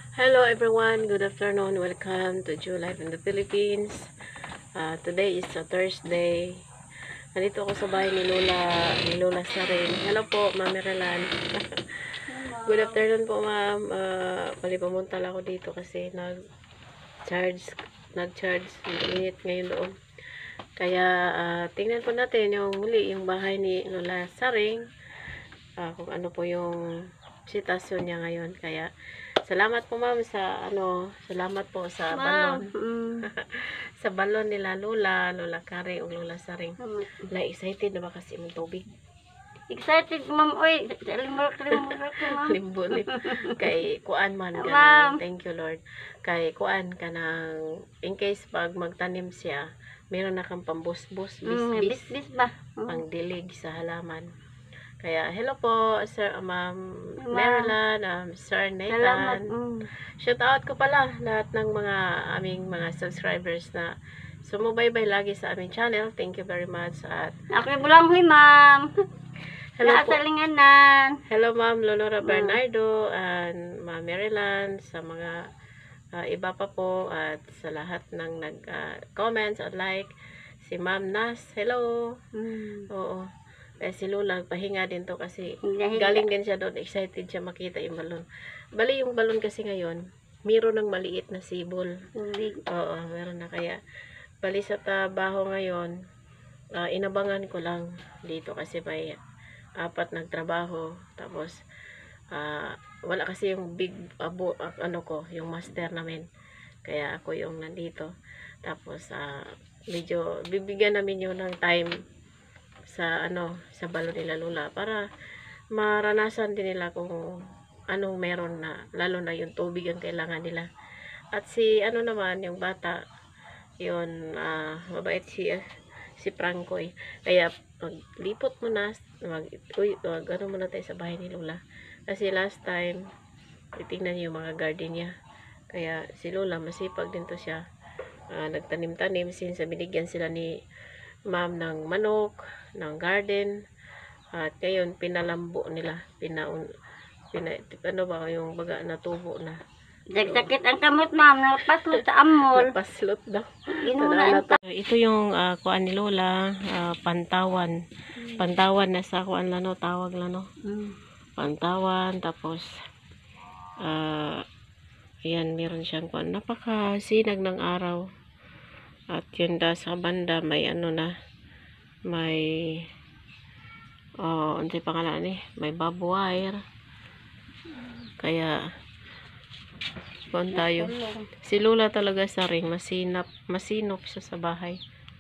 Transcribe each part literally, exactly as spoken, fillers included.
Hello everyone, good afternoon. Welcome to Jew Life in the Philippines. Uh, today is a Thursday. Nandito ako sa bahay ni Lola, ni Lola Sarin. Hello po, Ma'am Merelan. Good afternoon po, Ma'am. Uh, Pali pumunta lang ako dito kasi nag-charge, nag-charge, init ngayon doon. Kaya uh, tingnan po natin yung muli, yung bahay ni Lola Saring. Uh, kung ano po yung sitasyon niya ngayon. Kaya salamat po ma'am sa ano, salamat po sa balon. Mm. Sa balon nila Lola, Lola Kare ug Lola Saring. Mm. La excited na ba kasi imong tubig? Excited ma'am, oy, limbo limbo ko ma'am. Limbo ni kay kuan man kanang thank you Lord. Kay kuan kanang in case pag magtanim siya, meron na kang pambusbus, bis bis, bis ba? Pangdilig sa halaman. Kaya, hello po, Sir, uh, Ma'am Merelan, um, Sir Nathan. Mm. Shout out ko pala lahat ng mga aming mga subscribers na sumubaybay lagi sa aming channel. Thank you very much. At ako bulang huy, ma'am. Hello po. Linganan. Hello, Ma'am Leonora mm. Bernardo and Ma'am Merelan, sa mga uh, iba pa po at sa lahat ng nag-comments uh, at like. Si Ma'am Nas, hello. Mm. Oo. Eh, si Lola, pahinga din to kasi galing din siya doon. Excited siya makita yung balon. Bali yung balon kasi ngayon, meron ng maliit na sibol. Oo, meron na kaya. Bali sa trabaho ngayon, uh, inabangan ko lang dito kasi may apat nagtrabaho. Tapos, uh, wala kasi yung big, abo, uh, ano ko, yung master namin. Kaya ako yung nandito. Tapos, uh, medyo bibigyan namin yun ng time sa ano sa balon nila Lola para maranasan din nila kung anong meron na, lalo na yung tubig ang kailangan nila. At si ano naman yung bata yun, uh, mabait si uh, si Francoy, kaya maglipot mo na mag, uy, mag ano muna tayo sa bahay ni Lola kasi last time titingnan niyo yung mga garden niya. Kaya si Lola masipag din to siya, uh, nagtanim-tanim since binigyan sila ni ma'am ng manok, ng garden, at ngayon pinalambo nila, pinaun, pina, ano ba yung baga na tubo na. Sakit ang kamot ma'am, napaslot sa amol. Napaslot daw. Na to. Ito yung uh, kuan ni Lola, uh, pantawan. Pantawan na sa kuan lano, tawag lano. Mm. Pantawan, tapos, uh, ayan, meron siyang kuan. Napakasinag ng araw. At yun da sa banda may ano na, may oh, ano yung pangalan eh, may barbed wire. Kaya kuan tayo. Si Lola talaga Saring, masinap, masinop siya sa bahay.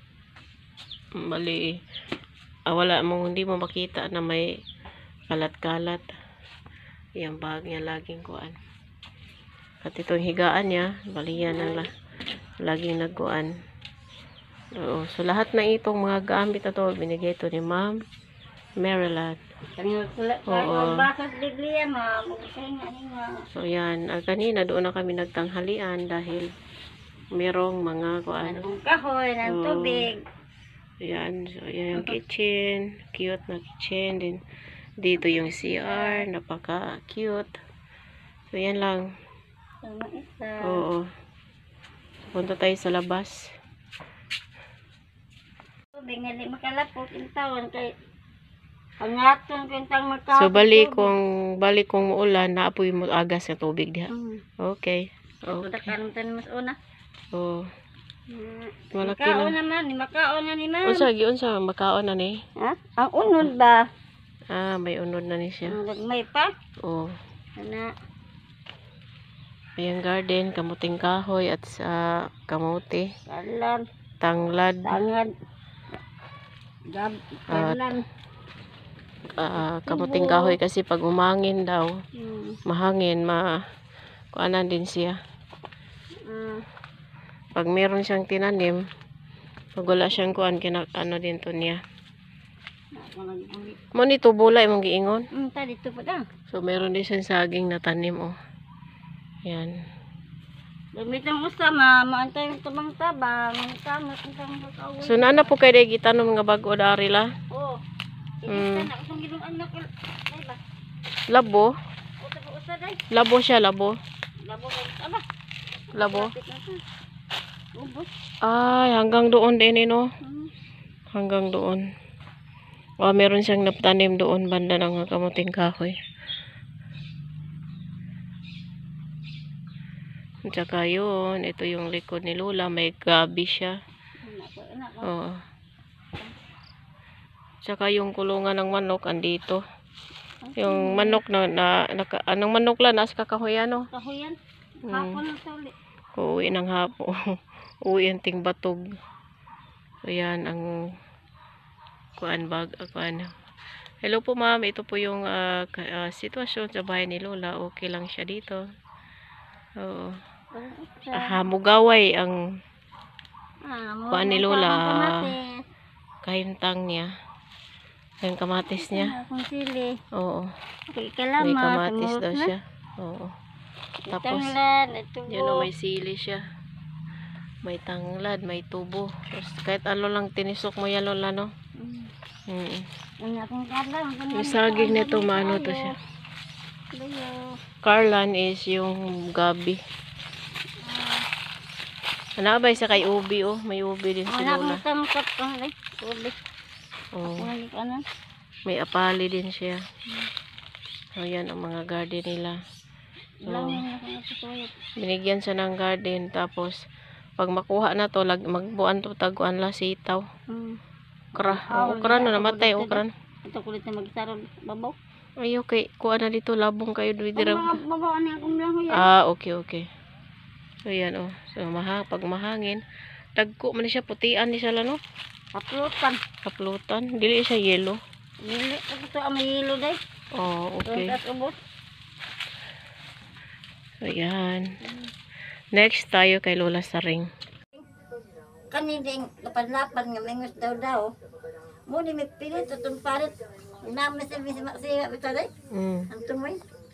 Bali, ah, wala mo, hindi mo makita na may kalat-kalat. Yung bag niya laging kuan. At itong higaan niya, bali yan na laging nagkuan. Oo, so lahat na itong mga gamit na to binigay to ni Ma'am Merelan. Oo. So yan, ah, kanina doon na kami nagtanghalian dahil merong mga kuan, kahoy ng tubig. Yan, so yan yung kitchen, cute na kitchen din. Dito yung C R, napaka cute. So yan lang. Oo. Punta tayo sa labas. Bingali makalapot yung taon kay pangaton kentang makapot. So bali kung bali kung muulan naapoy mo agas sa tubig diha. Mm. Okay. Okay. Takan mas una. Oh. Mm. Malaki makaon na. naman, ni makaon na ni ma'am. Unsa gi unsa makaon na ni? Ha? Ang unod ba? Ah, may unod na ni siya. May pa? Oh. Ana. May garden, kamuting kahoy at sa kamote. Talan. Tanglad. Tanglad. Gab, talan. Uh, kamuting kahoy kasi pag umangin daw, hmm. mahangin, ma kuanan din siya. Hmm. Pag meron siyang tinanim, pag wala siyang kuan, kina, ano din to niya. Mo nito bulay mong giingon? Mm, ta dito pa da. So meron din siyang saging na tanim oh. Yan. Damitang usama, maantay yung tabang tabang, kamot ang kakawin. So nana po kay day gitanom nga bago dari la? Oo. Mm. Labo? Labo siya, labo. Labo ko. Aba. Labo? Lapit na to. Ubos. Ay, hanggang doon din, eh, no? Hmm. Hanggang doon. O, meron siyang naptanim doon, banda ng kamuting kahoy. At saka yun, ito yung likod ni Lola, may gabi siya. Anak ko, anak ko. Oo. Tsaka yung kulungan ng manok, andito. Yung manok na, na naka, anong manok lang, nasa kakahoy, ano? Kahoyan. Hmm. Hapon na sa uli. Uuwi ng hapo. Uwi ang ting batog. Ayan, ang kuan bag, uh, kuan. Hello po ma'am, ito po yung ah, ka- ah, sitwasyon sa bahay ni Lola. Okay lang siya dito. Oo. Ah, mugaway ang Ah, mo. kuan ni Lola. Kamatis. Kahintang niya. Yung kamatis niya. Akong sili. Oo. Okay, May kalamat. kamatis Tumurot daw na. siya. Oo. Tapos, Tanglad, may tubo. yun o, may sili siya. May tanglad, may tubo. Tapos, kahit ano lang tinisok mo yan, Lola, no? Mm. Mm. Ang akong kadlang. Yung saging nito, maano to siya. Bayo. Carlan is yung gabi. Hanabay sa kay ubi, oh. May ubi din si Wala Lola. akong tangkap kang ay. Ulit. Oh. Kung ano. May apali din siya. So, yan ang mga garden nila. So, Lang yung akong natutuyot. binigyan siya ng garden. Tapos, pag makuha na to, lag, magbuan to, taguan la sitaw. Hmm. Okra. Ah, Oh, okra no, wala. namatay, Ako okra. Ito kulit na magsarod babaw. Ay, okay. Kuha na dito, labong kayo. Ang Dito, mga babaw na akong lang yan. ah, okay, okay. So, yan, oh. So, maha, pag mahangin, tagko man siya, putian ni siya lang, no? Kaplutan. Kaplutan. Dili siya yellow. Nili. Ito ang may hilo day. Oh, okay. At ubos. So, yan. Next, tayo kay Lola Saring. Kani ding lapad-lapad nga mengos daw daw. Mo ni may pilit tutong parit. Naman sa misa maksiya bitaw day. Mm. Ang tumoy.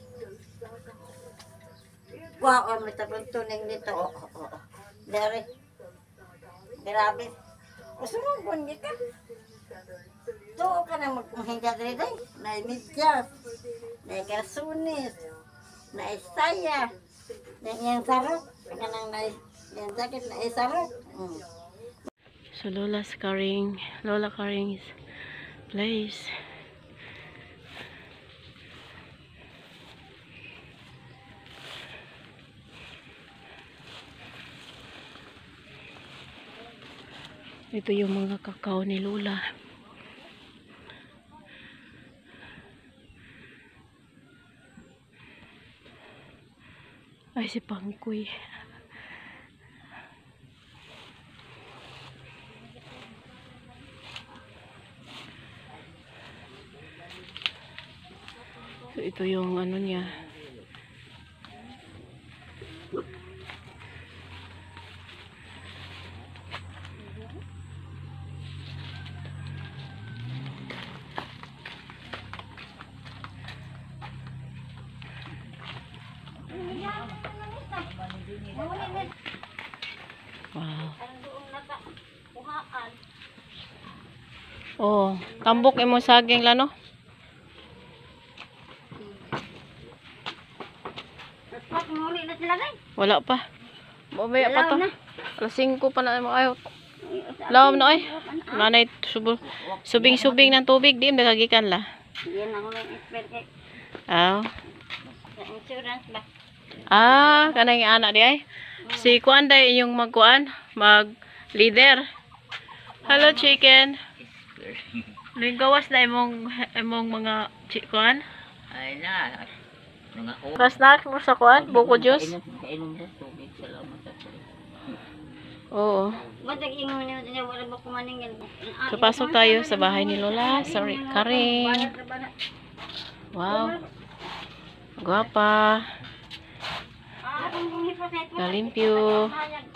Kuha ko mo tapos tuning dito. Oh, oh, oh. Dari. Grabe. Usulong di ka. Tuo ka na magpahinga dali day. Na medyas. Na kasunis. Na isaya. Na yang sarap. Kanang na yang sakit na isarap. Mm. So, Lola's carrying, Lola carrying his place. Ito yung mga kakao ni Lola. Ay, si Pangkoy. So, ito yung ano niya. Wow. Oh, tambok imo saging la, no? Pat muli na sila day. Wala pa. Mamaya pa to. Wala na. Alas singko pa na mo ayo. Lawom na ay. Nanay subong subing-subing ng tubig di nagagikan la. Yan ako ng expert kay Aw. sa insurance ba. Ah, kanang anak di ay. Si kuan day inyong magkuan, mag leader. Hello chicken. Linggawas na imong imong mga kuan. Ay na, mga o. Kas snack mo sa kuan, buko juice. Kainom mo tubig, salamat sa Oo. Badag ingon niyo niya wala ba kumaningin. So pasok tayo sa bahay ni Lola. Sorry, Karing. Wow. Guwapa. Galimpyo.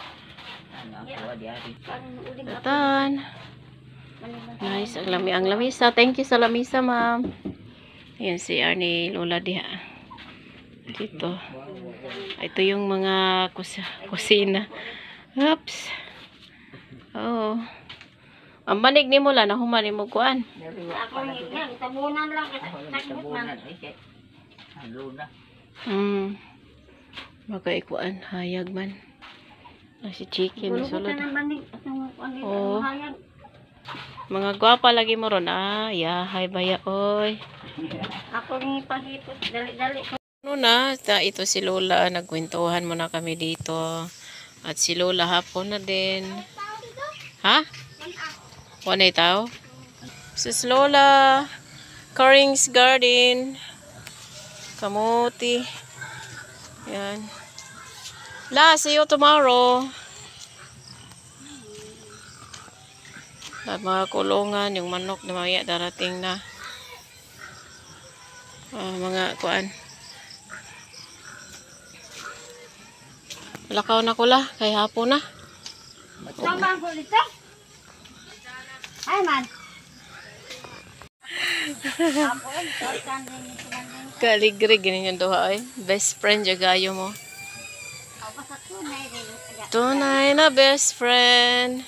Datan. Nice. Ang lami ang lamisa. Thank you sa lamisa, ma'am. Ayan si Arnie Lola diha. Dito. Ito yung mga kus kusina. Oops. Oo. Ang manig ni mo lang. Nahuman mo kuan. Ako nga, tabunan lang kasi sakit man. Halo na. Hmm. Makaikuan, hayag man. Ah, si Chicken, Gulo ko sulod. ka naman ni. Atong ano Oo. mahayag. Mga gwapa lagi mo ron. Ah, yahay baya, oy. Ako ni pahipot. Dali-dali. Ano na, ta, ito si Lola, nagkwentuhan muna kami dito. At si Lola hapon na din. Ha? Wanay tao? Sis Lola, Karing's Garden. Kamuti. Yan. La, see you tomorrow. At mga kulungan, yung manok na maya darating na. Ah, mga kuan. Lakaw na kula, kay hapon na. Saan ba ang kulito? Ay man. Ako ay saan din ito man din. Kaligrig, ganyan yung duha ay. Best friend, jagayo mo. Ako sa tunay rin. Tunay na best friend.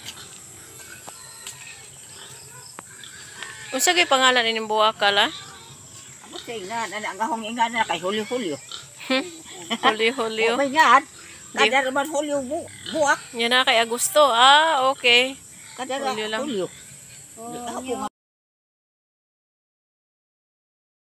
Unsa kay pangalan ining buwakal ah? Ako sa ingan. Ang ahong ingan na kay hulyo-hulyo. Huli-hulyo. Okay nga. Kada naman hulyo bu buak. Yan na kay Agusto. Ah, okay. Kada Hulyo lang. hulyo. Ako nga.